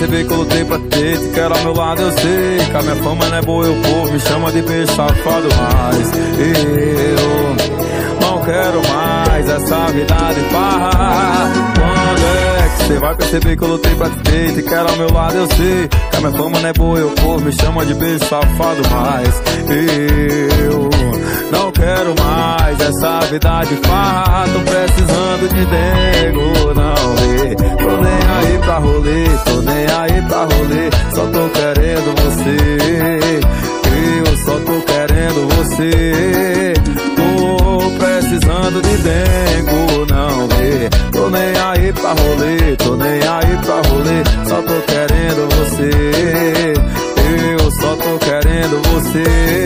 perceber que eu lutei pra ter. Te quero ao meu lado, eu sei que a minha fama não é boa e o povo me chama de beijo safado. Mas eu não quero mais essa vida de farra. Quando é que você vai perceber que eu lutei pra ter? Te quero ao meu lado, eu sei que a minha fama não é boa e o povo me chama de beijo safado. Mas eu não quero mais essa vida de farra. Tô precisando de dengo, não vê. Tô nem aí pra rolê, tô nem aí pra rolê. Só tô querendo você, eu só tô querendo você. Tô precisando de dengo, não vê. Tô nem aí pra rolê, tô nem aí pra rolê. Só tô querendo você, eu só tô querendo você.